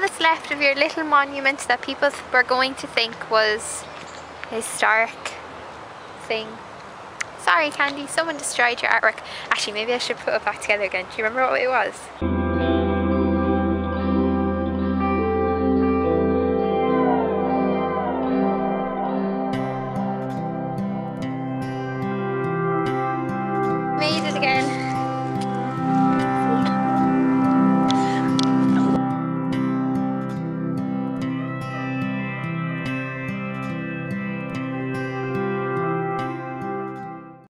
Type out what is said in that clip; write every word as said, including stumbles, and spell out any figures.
that's left of your little monument that people were going to think was a historic thing. Sorry, Candy, someone destroyed your artwork. Actually, maybe I should put it back together again. Do you remember what it was?